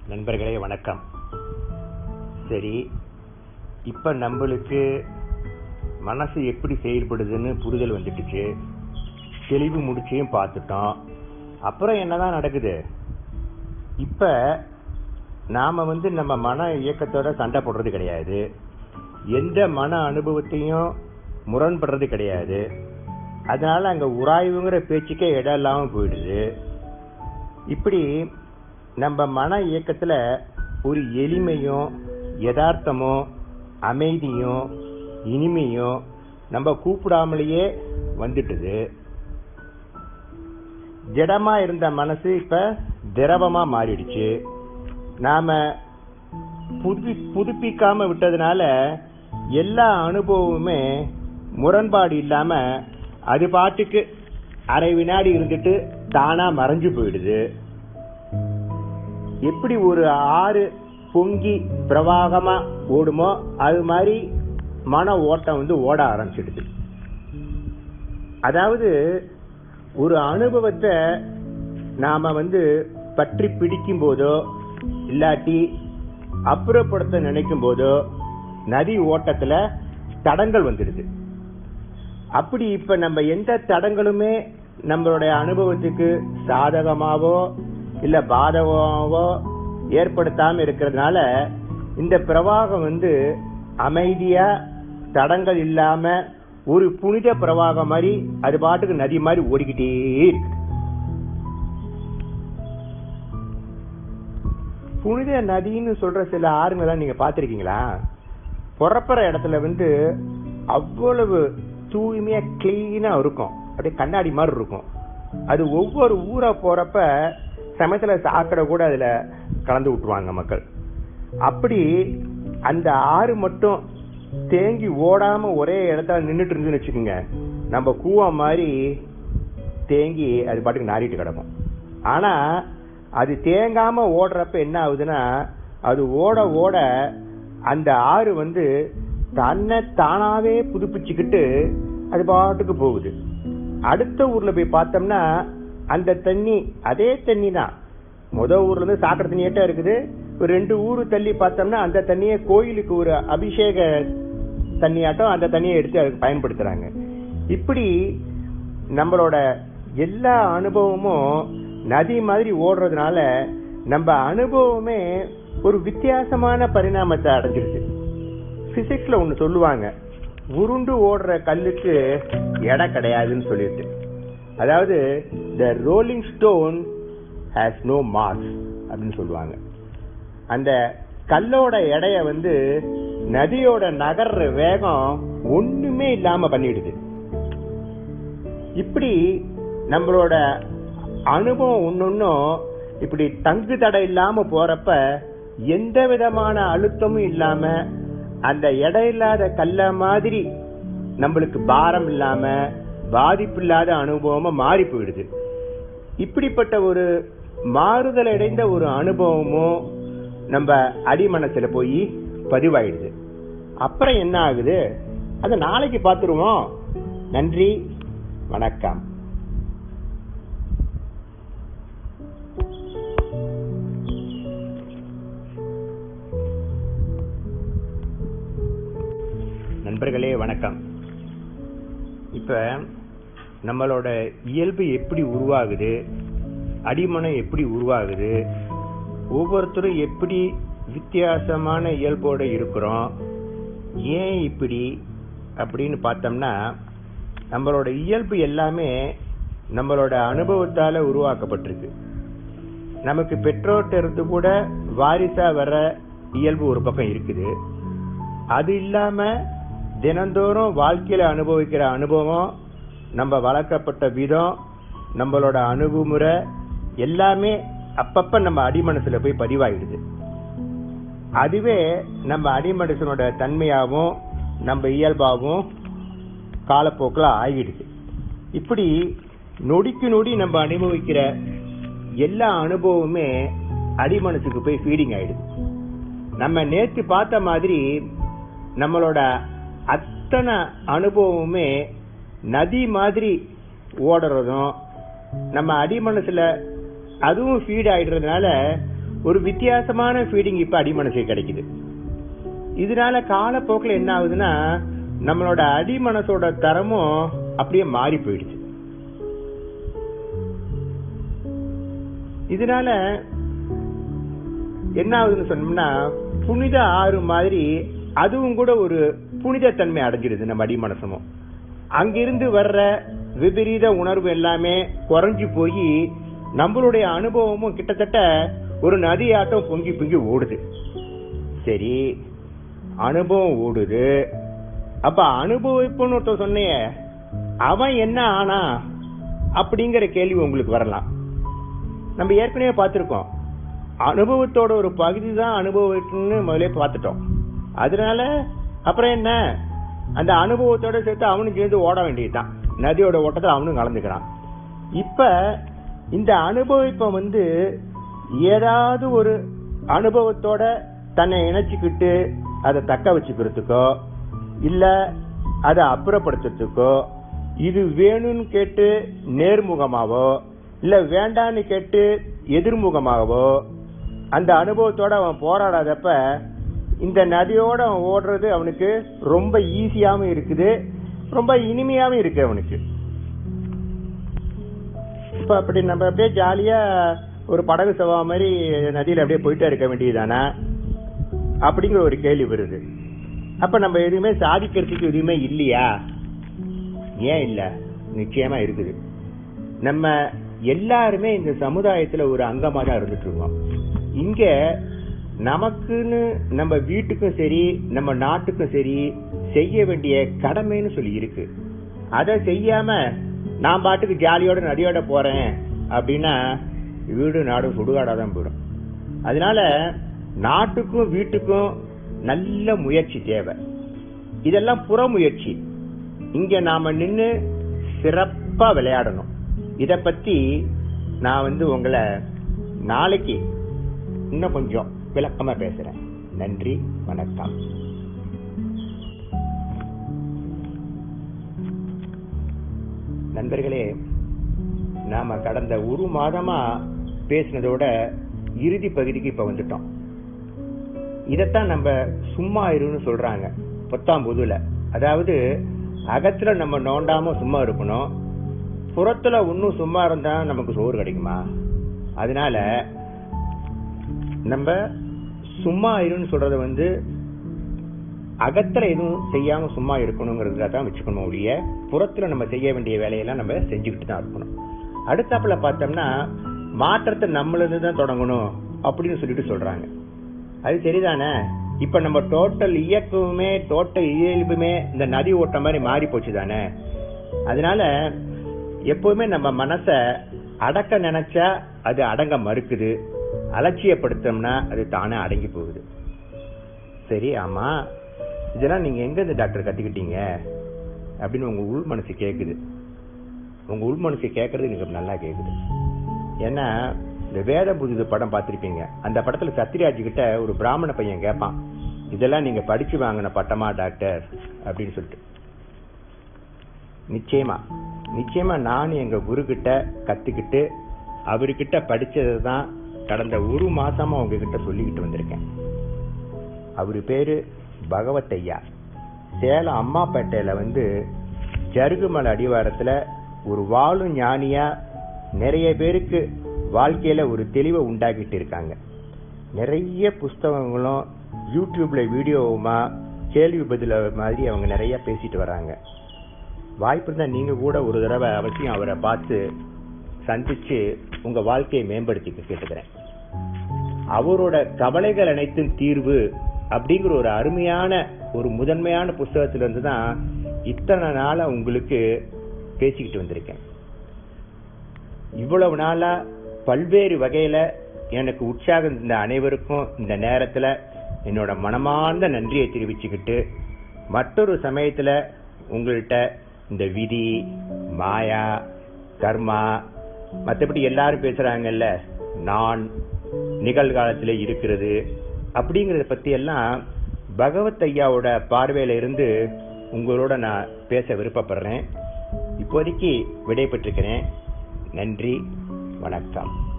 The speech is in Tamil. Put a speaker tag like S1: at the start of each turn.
S1: நண்பர்களே வணக்கம். சரி, இப்ப நம்மளுக்கு மனசு எப்படி செயல்படுதுன்னு புரிதல் வந்துடுச்சு, தெளிவு முடிச்சையும் பார்த்துட்டோம். அப்புறம் என்னதான் நடக்குது? இப்ப நாம நம்ம மன இயக்கத்தோட சண்டை போடுறது கிடையாது, எந்த மன அனுபவத்தையும் முரண்படுறது கிடையாது. அதனால அங்க உராய்வுங்கிற பேச்சுக்கே இடம் இல்லாம போயிடுது. இப்படி நம்ம மன இயக்கத்துல ஒரு எளிமையும் யதார்த்தமும் அமைதியும் இனிமையும் நம்ம கூப்பிடாமலேயே வந்துட்டுது. ஜடமா இருந்த மனசு இப்ப திரவமா மாறிடுச்சு. நாம புதுப்பிக்காம விட்டதுனால எல்லா அனுபவமுமே முரண்பாடு இல்லாம அது பாட்டுக்கு அரை வினாடி இருந்துட்டு தானா மறைஞ்சு போயிடுது. எப்படி ஒரு ஆறு பொங்கி பிரவாகமா ஓடுமோ அது மாதிரி மன ஓட்டம் ஓட ஆரம்பிச்சிடுது. அதாவது ஒரு அனுபவத்தை நாம பற்றி பிடிக்கும் போதோ இல்லாட்டி அப்புறப்படுத்த நினைக்கும் போதோ நதி ஓட்டத்துல தடங்கள் வந்துடுது. அப்படி இப்ப நம்ம எந்த தடங்களுமே நம்மளுடைய அனுபவத்துக்கு சாதகமாவோ இல்ல பாதகமாவோ ஏற்படுத்தாம இருக்கிறதுனால இந்த பிரவாகம் அமைதியா தடங்கள் இல்லாம ஒரு புனித பிரவாகம் மாதிரி அது பாட்டுக்கு நதி மாதிரி ஓடிக்கிட்டே இருக்கு. புனித நதின்னு சொல்ற சில ஆறுங்கெல்லாம் நீங்க பாத்திருக்கீங்களா? புறப்புற இடத்துல அவ்வளவு தூய்மையா கிளீனா இருக்கும், அப்படியே கண்ணாடி மாதிரி இருக்கும். அது ஒவ்வொரு ஊரா போறப்ப சமயத்துல சாக்கடை கூட அதுல கலந்து விட்டுருவாங்க மக்கள். அப்படி அந்த ஆறு மட்டும் தேங்கி ஓடாம ஒரே இடத்துல நின்றுட்டு இருந்துன்னு வச்சுக்கோங்க, நம்ம கூவா மாதிரி தேங்கி அது பாட்டுக்கு நாரிட்டு கிடக்கும். ஆனா அது தேங்காம ஓடுறப்ப என்ன ஆகுதுன்னா, அது ஓட ஓட அந்த ஆறு தன்னை தானாவே புதுப்பிச்சுக்கிட்டு அது பாட்டுக்கு போகுது. அடுத்த ஊர்ல போய் பார்த்தோம்னா அந்த தண்ணி அதே தண்ணி தான். முதல் ஊர்ல இருந்து சாக்கடை தண்ணியாட்டா இருக்குது. ஒரு 2 ஊரு தள்ளி பார்த்தோம்னா அந்த தண்ணியை கோயிலுக்கு ஒரு அபிஷேக தண்ணியாட்டம் அந்த தண்ணியை எடுத்து அதுக்கு பயன்படுத்துறாங்க. இப்படி நம்மளோட எல்லா அனுபவமும் நதி மாதிரி ஓடுறதுனால நம்ம அனுபவமே ஒரு வித்தியாசமான பரிணாமத்தை அடைஞ்சிருச்சு. பிசிக்ஸ்ல ஒண்ணு சொல்லுவாங்க, உருண்டு ஓடுற கல்லுக்கு எடை கிடையாதுன்னு சொல்லிட்டு. அதாவது the rolling stone has no mass அப்படின்னு சொல்லுவாங்க. அந்த கல்லோட எடைய நதியோட நகர்ற வேகம் ஒண்ணுமே இல்லாம பண்ணிடுது. இப்படி நம்மளோட அனுபவம் ஒன்னொன்னும் இப்படி தங்கு தடை இல்லாம போறப்ப எந்த விதமான அழுத்தமும் இல்லாம அந்த எடை இல்லாத கல்ல மாதிரி நம்மளுக்கு பாரம் இல்லாம பாதிப்பு இல்லாத அனுபவமா மாறி போயிடுது. இப்படிப்பட்ட ஒரு மாறுதல் அடைந்த ஒரு அனுபவமும் நம்ம அடிமனசுல போய் பதிவாயிடுது. அப்புறம் என்ன ஆகுது அத நாளைக்கு பார்த்துருவோம். நன்றி, வணக்கம். நண்பர்களே வணக்கம். இப்ப நம்மளோட இயல்பு எப்படி உருவாகுது, அடிமனம் எப்படி உருவாகுது, ஒவ்வொருத்தரும் எப்படி வித்தியாசமான இயல்போட இருக்கிறோம், ஏன் இப்படி அப்படின்னு பார்த்தோம்னா, நம்மளோட இயல்பு எல்லாமே நம்மளோட அனுபவத்தால உருவாக்கப்பட்டிருக்கு. நமக்கு பெற்றோர்கிட்ட இருந்து கூட வாரிசா வர இயல்பு ஒரு பக்கம் இருக்குது. அது இல்லாம தினந்தோறும் வாழ்க்கையில அனுபவிக்கிற அனுபவம், நம்ம வளர்க்கப்பட்ட விதம், நம்மளோட அணுகுமுறை எல்லாமே அப்பப்ப நம்ம அடிமனசுல போய் பதிவாயிடுது. அதுவே நம்ம அடிமனசனோட தன்மையாகவும் நம்ம இயல்பாகவும் காலப்போக்கில் ஆகிடுது. இப்படி நொடிக்கு நொடி நம்ம அனுபவிக்கிற எல்லா அனுபவமுமே அடிமனசுக்கு போய் ஃபீடிங் ஆயிடுது. நம்ம நேற்று பார்த்த மாதிரி நம்மளோட அத்தனை அனுபவமுமே நதி மாதிரி ஓடுறதும் நம்ம அடிமனசுல அதுவும் ஃபீட் ஆயிடுறதுனால ஒரு வித்தியாசமான ஃபீடிங் இப்ப அடிமனசுக்கு கிடைக்குது. இதனால காலப்போக்கில் என்ன ஆகுதுன்னா நம்மளோட அடிமனசோட தரமும் அப்படியே மாறி போயிடுச்சு. இதனால என்ன ஆகுதுன்னு சொன்னோம்னா புனித ஆறு மாதிரி அதுவும் கூட ஒரு புனித தன்மை அடைஞ்சிடுது. நம்ம அடிமனசமும் அங்கிருந்து வர்ற விபரீத உணர்வு எல்லாமே குறைஞ்சு போய் நம்மளுடைய அனுபவமும் கிட்டத்தட்ட ஒரு நதியாட்டம் பொங்கி பொங்கி ஓடுது. சரி, அனுபவம் ஓடுது. அப்ப அனுபவிப்புன்னு ஒருத்தர் சொன்னைய அவன் என்ன ஆனா அப்படிங்கிற கேள்வி உங்களுக்கு வரலாம். நம்ம ஏற்கனவே பார்த்திருக்கோம், அனுபவத்தோட ஒரு பகுதி தான் அனுபவம்னு முதலே பார்த்துட்டோம். அதனால அப்புறம் என்ன, அந்த அனுபவத்தோட சேர்த்து அவனும் சேர்ந்து ஓட வேண்டியதுதான். நதியோட ஓட்டத்தில் அவனும் கலந்துக்கிறான். இப்ப இந்த அனுபவிப்ப ஏதாவது ஒரு அனுபவத்தோட தன்னை இணைச்சுக்கிட்டு அதை தக்க வச்சுக்கிறதுக்கோ இல்ல அதை அப்புறப்படுத்துறதுக்கோ, இது வேணும்னு கேட்டு நேர்முகமாவோ இல்ல வேண்டான்னு கேட்டு எதிர்முகமாகவோ அந்த அனுபவத்தோட அவன் போராடாதப்ப இந்த நதியோட அவன் ஓடுறது அவனுக்கு ரொம்ப ஈஸியாவும் இருக்குது, ரொம்ப இனிமையாவும் இருக்கு அவனுக்கு. இப்ப அப்படி நம்ம அப்படியே ஜாலியா ஒரு படகு சவா மாதிரி நதியில அப்படியே போயிட்டே இருக்க வேண்டியதுதானா அப்படிங்கிற ஒரு கேள்வி வருது. அப்ப நம்ம எதுவுமே சாதிக்கிறதுக்கு எதுவுமே இல்லையா? ஏன் இல்ல, நிச்சயமா இருக்குது. நம்ம எல்லாருமே இந்த சமுதாயத்துல ஒரு அங்கமா தான் இருந்துட்டு இருக்கோம். இங்க நமக்குன்னு நம்ம வீட்டுக்கும் சரி நம்ம நாட்டுக்கும் சரி செய்ய வேண்டிய கடமைன்னு சொல்லி இருக்கு. அதை செய்யாம நான் பாட்டுக்கு ஜாலியோட நதியோட போறேன் அப்படின்னா வீடு நாடும் சுடுகாடாதான் போயிடும். அதனால நாட்டுக்கும் வீட்டுக்கும் நல்ல முயற்சி தேவை. இதெல்லாம் புற முயற்சி. இங்க நாம நின்னு சிறப்பா விளையாடணும். இத பத்தி நான் உங்களை நாளைக்கு இன்னும் கொஞ்சம் விளக்கமா பேசுறேன். நன்றி, வணக்கம். நண்பர்களே, நாம கடந்த ஒரு மாதமா பேசினதோட இறுதி பகுதிக்கு இப்ப வந்துட்டோம். இதத்தான் நம்ம சும்மா இருன்னு சொல்றாங்க 10ஆம் பொதுல. அதாவது அகத்துல நம்ம நோண்டாம சும்மா இருக்கணும், புறத்துல இன்னும் சும்மா இருந்தா நமக்கு சோறு கிடைக்குமா? அதனால நம்ம சும்மா இருன்னு சொல்றத அகத்துல எதுவும் செய்யாம சும்மா இருக்கணுங்கிறதுல தான் வச்சுக்கணும் ஒழிய புறத்துல நம்ம செய்ய வேண்டிய வேலையெல்லாம் நம்ம செஞ்சுக்கிட்டு தான் இருக்கணும். அடுத்தாப்புல பார்த்தோம்னா மாற்றத்தை நம்மளதான் தொடங்கணும் அப்படின்னு சொல்லிட்டு சொல்றாங்க. அது சரிதானே? இப்ப நம்ம டோட்டல் இயக்கமுமே டோட்டல் இயல்புமே இந்த நதி ஓட்டம் மாதிரி மாறி போச்சு தானே. அதனால எப்பவுமே நம்ம மனச அடக்க நினைச்சா அது அடங்க மறுக்குது, அலட்சியப்படுத்தோம்னா அது தானே அடங்கி போகுது. சரி, ஆமா, இதெல்லாம் நீங்க எங்க இருந்து டாக்டர் கத்துக்கிட்டீங்க அப்படின்னு உங்க உள் மனசு கேக்குது. உங்க உள் மனசு கேட்கறது எனக்கு நல்லா கேக்குது. ஏன்னா இந்த வேத புது படம் பார்த்திருப்பீங்க. அந்த படத்துல சத்யராஜ் கிட்ட ஒரு பிராமண பையன் கேட்பான், இதெல்லாம் நீங்க படிச்சு வாங்கின பட்டமா டாக்டர் அப்படின்னு சொல்லிட்டு. நிச்சயமா நான் எங்க குரு கிட்ட கத்துக்கிட்டு அவர்கிட்ட படிச்சதுதான் கடந்த ஒரு மாசமா உங்ககிட்ட சொல்லிக்கிட்டு வந்திருக்கேன். அவரு பேரு பகவத் ஐயா. சேலம் அம்மாப்பேட்டையில ஜருகுமலை அடிவாரத்துல ஒரு வாழும் ஞானியா நிறைய பேருக்கு வாழ்க்கையில ஒரு தெளிவை உண்டாக்கிட்டு இருக்காங்க. நிறைய புஸ்தகங்களும் யூடியூப்ல வீடியோவுமா கேள்வி பதில மாதிரி அவங்க நிறைய பேசிட்டு வராங்க. வாய்ப்பு இருந்தா நீங்க கூட ஒரு தடவை அவசியம் அவரை பார்த்து சந்திச்சு உங்க வாழ்க்கையை மேம்படுத்திக்க கேட்டுக்கிறேன். அவரோட கவலைகள் அனைத்தும் தீர்வு அப்படிங்கிற ஒரு அருமையான ஒரு முதன்மையான புஸ்தகத்துல இருந்து தான் இத்தனை நாளா உங்களுக்கு பேசிக்கிட்டு வந்திருக்கேன். இவ்வளவு நாளா பல்வேறு வகையில எனக்கு உற்சாகம் இந்த அனைவருக்கும் இந்த நேரத்துல என்னோட மனமார்ந்த நன்றியை தெரிவிச்சுக்கிட்டு, மற்றொரு சமயத்துல உங்கள்கிட்ட இந்த விதி, மாயா, கர்மா, மற்றபடி எல்லாரும் பேசுறாங்கல்ல நான் நிகழ்காலத்திலே இருக்கிறது அப்படிங்கறத பத்தி எல்லாம் பகவத் ஐயாவோட பார்வையில இருந்து உங்களோட நான் பேச விருப்பப்படுறேன். இப்போதைக்கு விடை பெற்றிருக்கிறேன். நன்றி, வணக்கம்.